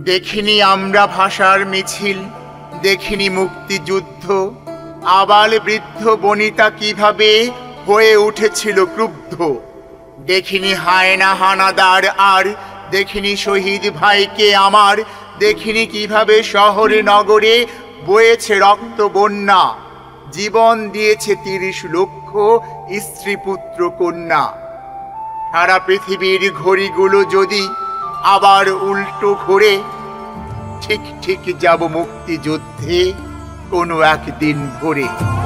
দেখিনি আমরা ভাষার মিছিল, দেখিনি মুক্তিযুদ্ধ, আবাল বৃদ্ধ বনিতা কিভাবে হয়ে উঠেছিল ক্রুদ্ধ। দেখিনি হায়না হানাদার আর দেখিনি শহীদ ভাইকে আমার, দেখিনি কিভাবে শহরে নগরে বয়েছে রক্ত বন্যা, জীবন দিয়েছে ৩০ লক্ষ স্ত্রী পুত্র কন্যা। সারা পৃথিবীর ঘড়িগুলো যদি আবার উল্টো ঘোরে, ঠিক ঠিক যাব মুক্তিযুদ্ধে কোনো একদিন ভোরে।